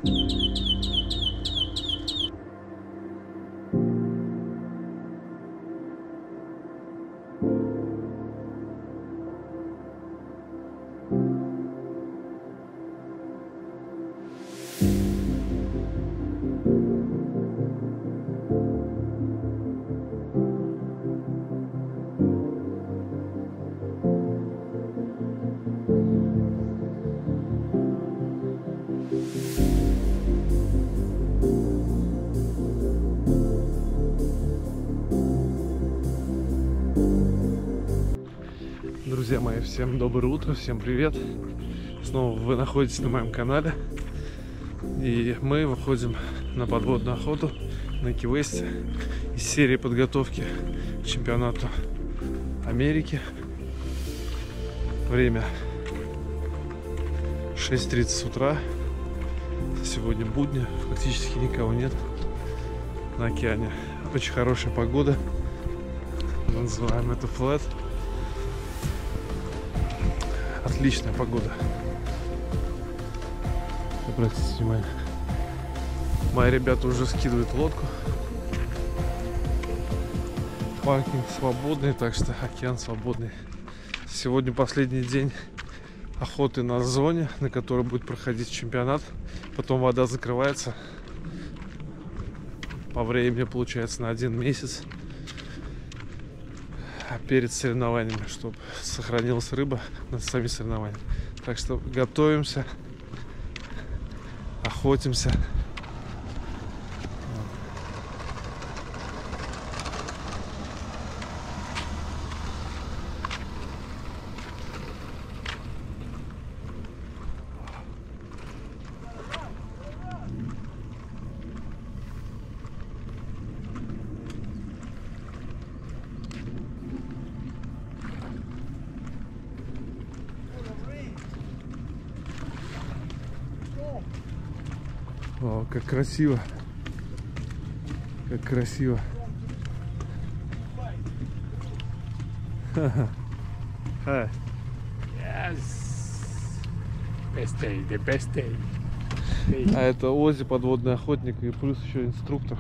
Друзья мои, всем доброе утро, всем привет. Снова вы находитесь на моем канале. И мы выходим на подводную охоту на Ки-Весте из серии подготовки к чемпионату Америки. Время 6:30 утра. Сегодня будни, фактически никого нет на океане. Очень хорошая погода. Называем это флэт. Отличная погода. Обратите внимание. Мои ребята уже скидывают лодку. Паркинг свободный, так что океан свободный. Сегодня последний день охоты на зоне, на которой будет проходить чемпионат. Потом вода закрывается. По времени получается на 1 месяц. Перед соревнованиями, чтобы сохранилась рыба на сами соревнования. Так что готовимся, охотимся. О, как красиво. Как красиво. Hi. Yes. Best day, the best day. А это Ози, подводный охотник, и плюс еще инструктор.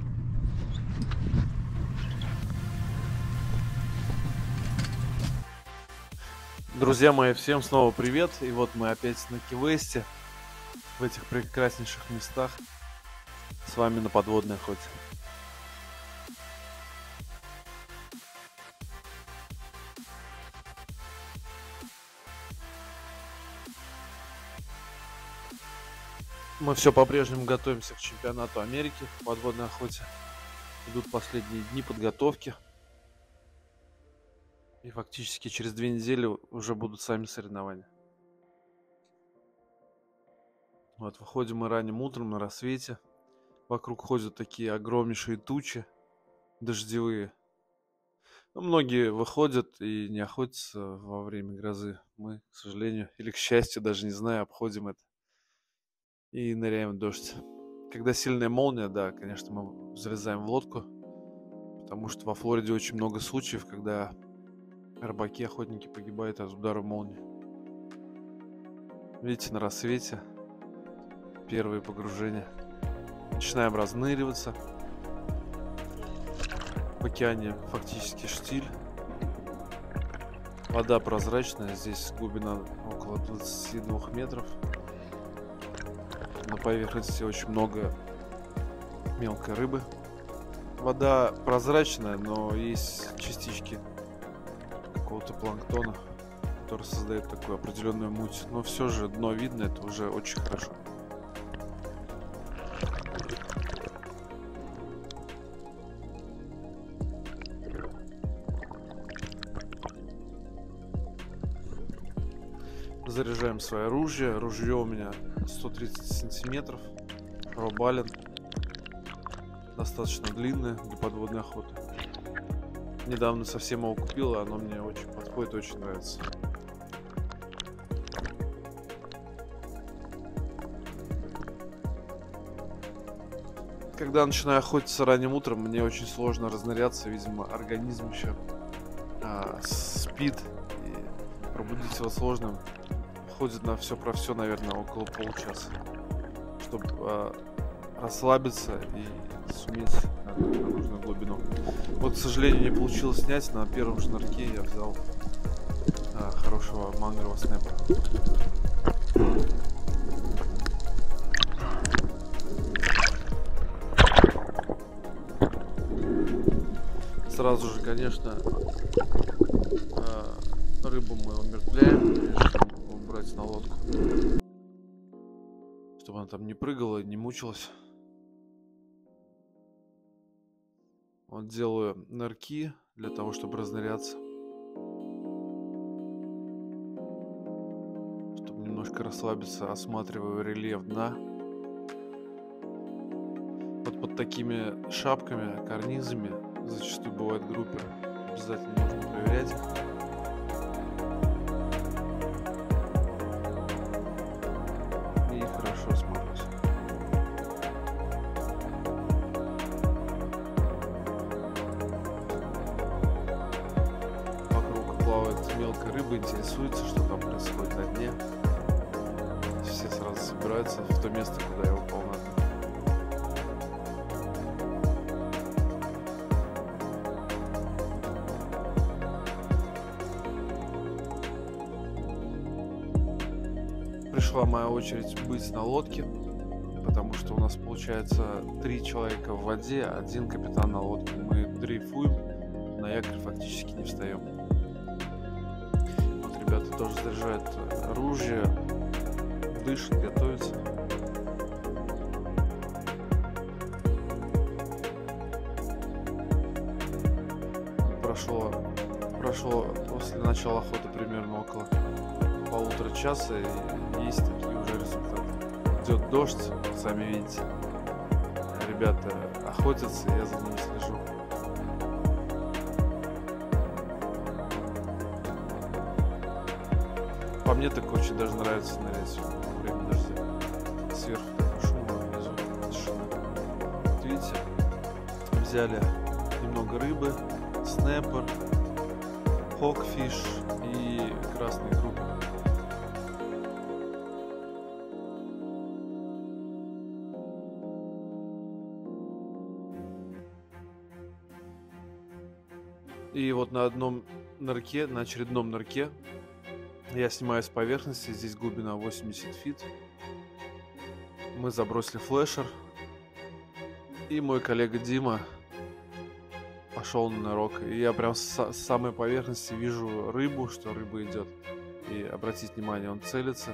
Друзья мои, всем снова привет. И вот мы опять на Ки-Весте, в этих прекраснейших местах, с вами на подводной охоте. Мы все по-прежнему готовимся к чемпионату Америки в подводной охоте. Идут последние дни подготовки. И фактически через 2 недели уже будут сами соревнования. Вот, выходим мы ранним утром на рассвете. Вокруг ходят такие огромнейшие тучи дождевые. Но многие выходят и не охотятся во время грозы. Мы, к сожалению, или к счастью, даже не знаю, обходим это и ныряем в дождь. Когда сильная молния, да, конечно, мы залезаем в лодку, потому что во Флориде очень много случаев, когда рыбаки, охотники погибают от удара молнии. Видите, на рассвете первые погружения. Начинаем разныриваться. В океане фактически штиль. Вода прозрачная. Здесь глубина около 22 метров. На поверхности очень много мелкой рыбы. Вода прозрачная, но есть частички какого-то планктона, который создает такую определенную муть. Но все же дно видно, это уже очень хорошо. Заряжаем свое оружие. Ружье у меня 130 сантиметров. Робален. Достаточно длинное для подводной охоты. Недавно совсем его купил, оно мне очень подходит, очень нравится. Когда начинаю охотиться ранним утром, мне очень сложно разныряться. Видимо, организм еще спит. И пробудить его сложно. Ходит на все про все, наверное, около получаса. чтобы расслабиться и суметь на нужную глубину. Вот, к сожалению, не получилось снять. На первом шнурке я взял хорошего мангрового снэпа. Сразу же, конечно, рыбу мы умертвляем, чтобы убрать на лодку, чтобы она там не прыгала, не мучилась. Вот делаю нырки для того, чтобы разныряться, чтобы немножко расслабиться, осматриваю рельеф дна. Вот под такими шапками, карнизами зачастую бывают группы. Обязательно нужно проверять их. И хорошо смотрюсь. Вокруг плавает мелкая рыба, интересуется, что там происходит на дне. Все сразу собираются в то место, куда я упал на дно. Пришла моя очередь быть на лодке, потому что у нас получается 3 человека в воде, 1 капитан на лодке. Мы дрейфуем, на якорь фактически не встаем. Вот ребята тоже заряжают оружие, дышат, готовятся. Прошло после начала охоты примерно около полутора часа, и есть такие уже результаты. Идет дождь, сами видите. Ребята охотятся, я за ними слежу. По мне так очень даже нравится нырять во время дождя. Сверху такой шум, а внизу тишина. Вот видите, взяли немного рыбы, снэпер, хокфиш и красный группы. И вот на одном нырке, на очередном нырке, я снимаю с поверхности, здесь глубина 80 фит. Мы забросили флешер, и мой коллега Дима пошел на нырок. И я прям с самой поверхности вижу рыбу, что рыба идет. И обратите внимание, он целится.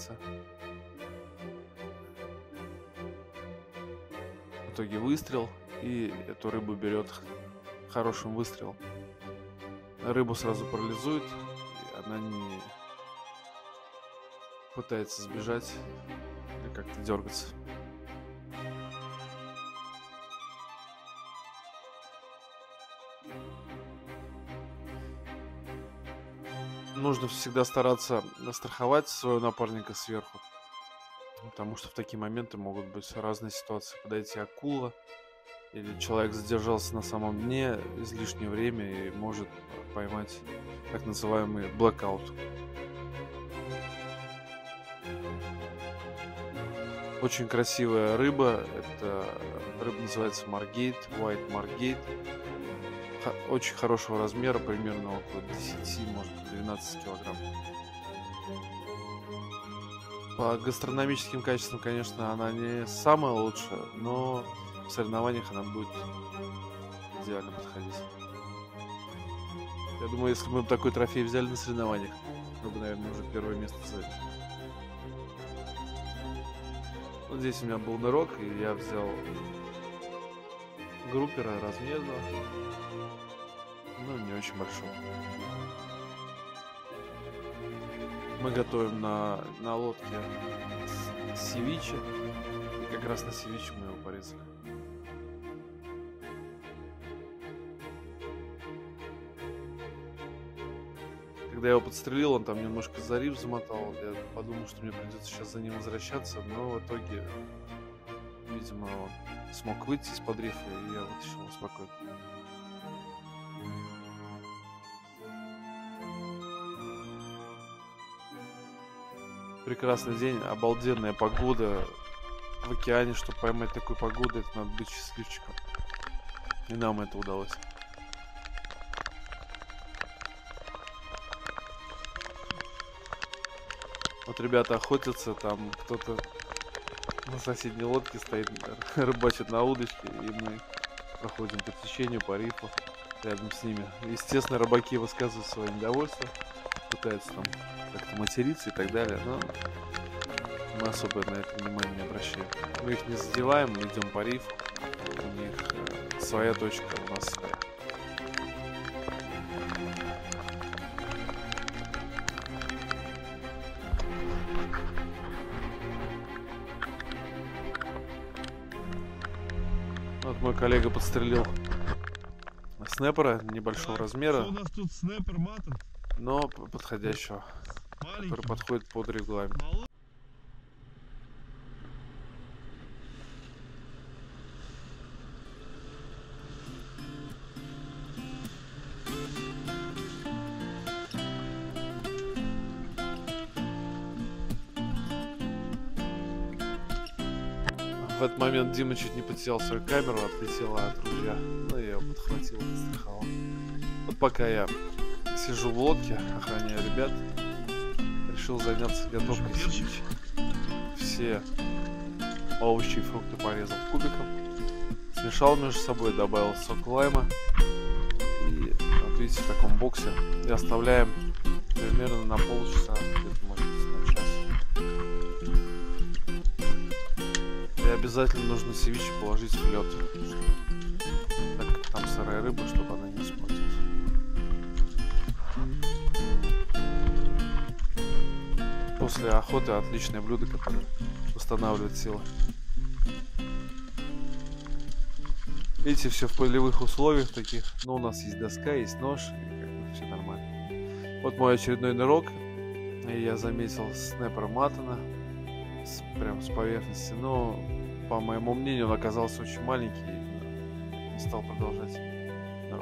В итоге выстрел, и эту рыбу берет хорошим выстрелом. Рыбу сразу парализует, и она не пытается сбежать или как-то дергаться. Нужно всегда стараться страховать своего напарника сверху, потому что в такие моменты могут быть разные ситуации. Подойти акула, или человек задержался на самом дне излишнее время и может поймать так называемый blackout. Очень красивая рыба. Это рыба называется маргейт, white маргейт. Очень хорошего размера, примерно около 10, может 12 килограмм. По гастрономическим качествам, конечно, она не самая лучшая, но в соревнованиях она будет идеально подходить. Я думаю, если бы мы такой трофей взяли на соревнованиях, мы бы, наверное, уже первое место заняли. Вот здесь у меня был нырок, и я взял группера размерного, но не очень большого. Мы готовим на лодке севиче, и как раз на севиче мы его порезали. Когда я его подстрелил, он там немножко за риф замотал. Я подумал, что мне придется сейчас за ним возвращаться, но в итоге, видимо, он смог выйти из-под рифа, и я вытащил его спокойно. Прекрасный день, обалденная погода, в океане, чтобы поймать такую погоду, это надо быть счастливчиком. И нам это удалось. Вот ребята охотятся, там кто-то на соседней лодке стоит, рыбачит на удочке, и мы проходим по течению, по рифу, рядом с ними. Естественно, рыбаки высказывают свое недовольство, пытаются там как-то материться и так далее, но мы особо на это внимание не обращаем. Мы их не задеваем, мы идем по рифу, у них своя точка, у нас своя. Вот мой коллега подстрелил снайпера небольшого размера, У нас тут снайпер матом. но подходящего, который Маленький. подходит под регламент. В этот момент Дима чуть не потерял свою камеру, отлетела от ружья. Ну, я ее подхватил, подстраховал. Вот пока я сижу в лодке, охраняю ребят, решил заняться готовкой сидичи. Все овощи и фрукты порезал кубиком, смешал между собой, добавил сок лайма. И вот видите, в таком боксе. И оставляем примерно на полчаса, где-то может быть на час. И обязательно нужно севиче положить в лед, так как там сырая рыба, чтобы она не испортилась. После охоты отличное блюдо, которое восстанавливает силы. Видите, все в полевых условиях таких. Но у нас есть доска, есть нож, и как бы все нормально. Вот мой очередной нырок. И я заметил снайпера Матана прямо с поверхности. Но, по моему мнению, он оказался очень маленький и не стал продолжать нырок.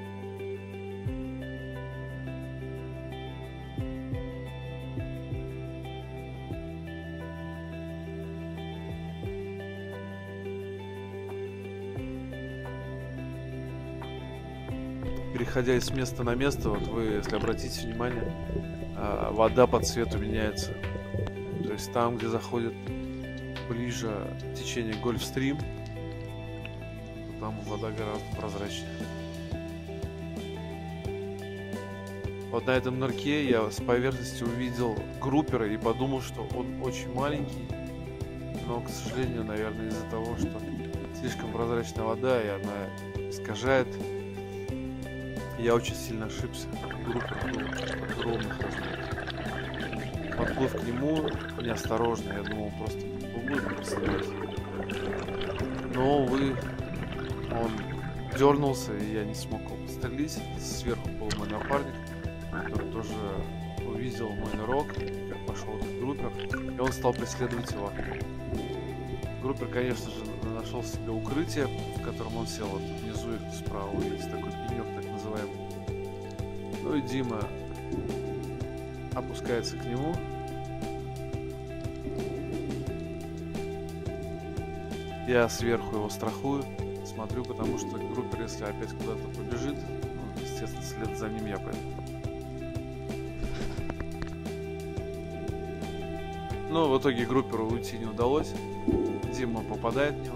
Переходя из места на место, вот вы, если обратите внимание, вода по цвету меняется. То есть там, где заходит ближе течение Гольфстрим, то там вода гораздо прозрачнее. Вот на этом нырке я с поверхности увидел группера и подумал, что он очень маленький, но, к сожалению, наверное, из-за того, что слишком прозрачная вода и она искажает, я очень сильно ошибся. Группер был огромных размеров. Подплыв к нему неосторожно, я думал, просто будет представлять. Но, увы, он дернулся, и я не смог его подстрелить. Сверху был мой напарник, который тоже увидел мой нырок, как пошел этот группер, и он стал преследовать его. Группер, конечно же, нашел себе укрытие, в котором он сел. Вот внизу их справа есть такой пенек, так называемый. Ну и Дима опускается к нему. Я сверху его страхую, смотрю, потому что группер, если опять куда-то побежит, ну, естественно, след за ним я пойду. Но в итоге групперу уйти не удалось. Дима попадает в него,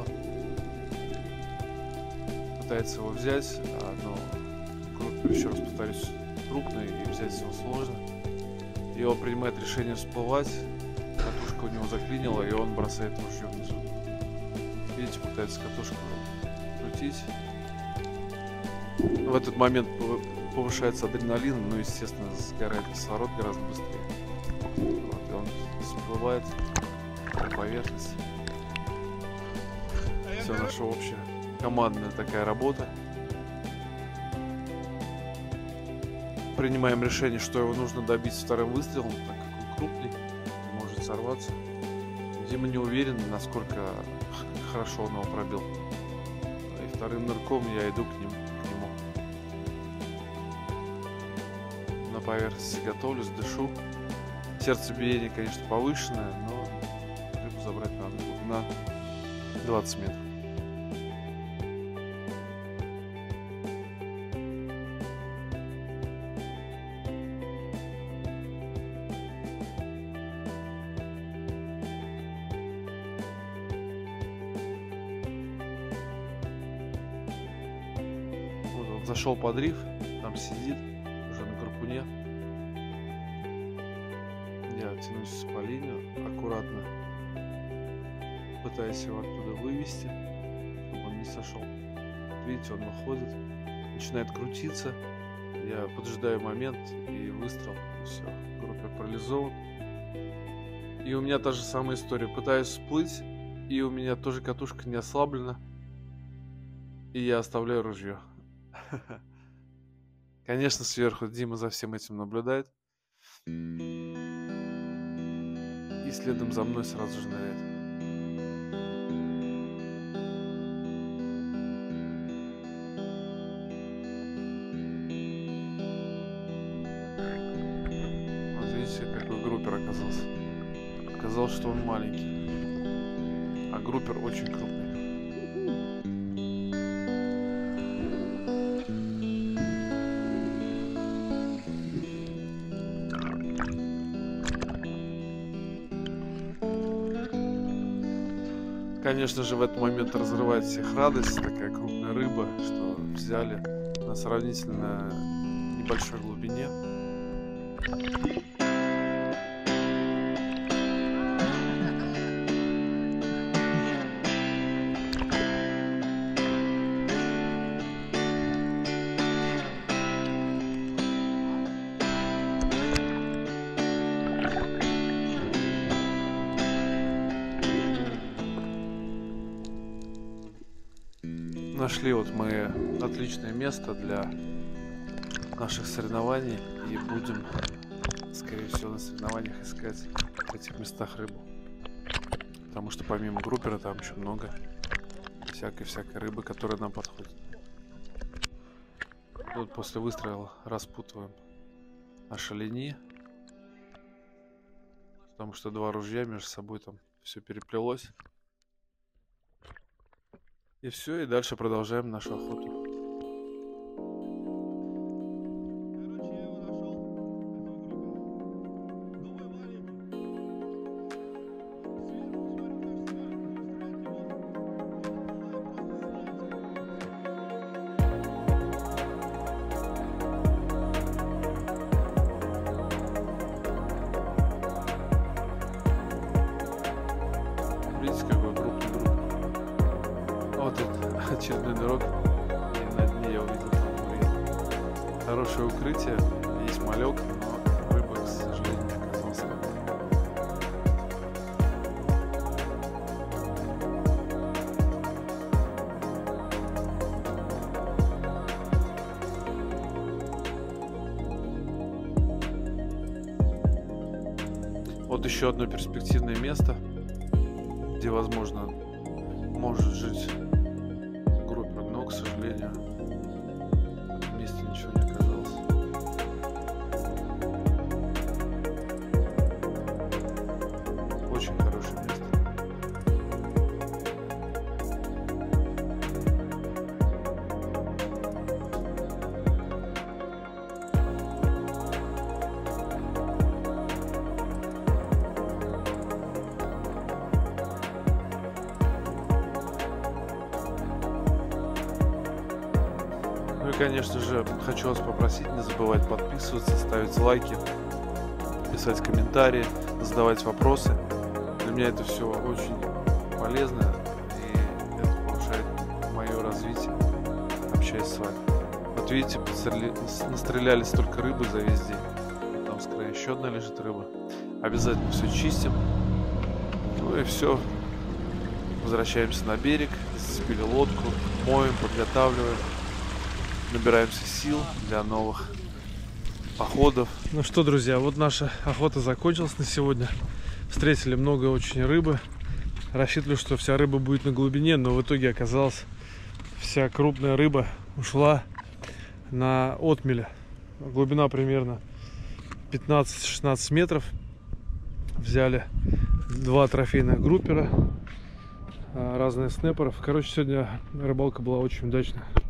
пытается его взять, но группер, еще раз повторюсь, крупный и взять его сложно. И он принимает решение всплывать, катушка у него заклинила, и он бросает ружье внизу. Видите, пытается катушку крутить. В этот момент повышается адреналин, ну, естественно, сгорает кислород гораздо быстрее. Вот, и он всплывает на поверхность. Все наша общая командная такая работа. Принимаем решение, что его нужно добить вторым выстрелом, так как он крупный, может сорваться. Дима не уверен, насколько хорошо он его пробил. И вторым нырком я иду к нему. На поверхности готовлюсь, дышу. Сердцебиение, конечно, повышенное, но рыбу забрать надо. 20 метров. Вот он зашел под риф, там сидит уже на гарпуне. Я тянусь по линию аккуратно, пытаясь его оттуда вывести, чтобы он не сошел. Видите, он выходит, начинает крутиться. Я поджидаю момент и выстрел. Все, группер парализован. И у меня та же самая история. Пытаюсь всплыть, и у меня тоже катушка не ослаблена. И я оставляю ружье. Конечно, сверху Дима за всем этим наблюдает. И следом за мной сразу же ныряет. Вот видите, какой группер оказался. Оказалось, что он маленький. А группер очень крупный. Конечно же, в этот момент разрывает всех радость. Такая крупная рыба, что взяли на сравнительно небольшой глубине. Нашли вот мы отличное место для наших соревнований и будем, скорее всего, на соревнованиях искать в этих местах рыбу, потому что помимо группера там еще много всякой рыбы, которая нам подходит. Вот после выстрела распутываем наши линии, потому что два ружья между собой там все переплелось. И все, и дальше продолжаем нашу охоту. Видите, какой крупный групп. Вот это очередной дорог. И на дне я увидел там рыбу. Хорошее укрытие. Есть малек, но рыба, к сожалению, не оказалась. Вот еще одно перспективное место, где, возможно, может жить группер, но, к сожалению, в этом месте ничего не оказалось. Очень хорошее место. Ну и, конечно же, хочу вас попросить не забывать подписываться, ставить лайки, писать комментарии, задавать вопросы. Для меня это все очень полезно, и это повышает мое развитие, общаясь с вами. Вот видите, настреляли столько рыбы за весь день. Там с края еще одна лежит рыба. Обязательно все чистим. Ну и все. Возвращаемся на берег, зацепили лодку, моем, подготавливаем. Набираемся сил для новых походов. Ну что, друзья, вот наша охота закончилась на сегодня. Встретили много очень рыбы. Рассчитывали, что вся рыба будет на глубине, но в итоге оказалось, вся крупная рыба ушла на отмеле. Глубина примерно 15-16 метров. Взяли 2 трофейных группера. разных снэперов. Короче, сегодня рыбалка была очень удачная.